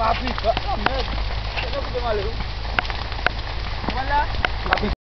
Papi, Ahmed, ¿qué es lo que te vale? ¿Cómo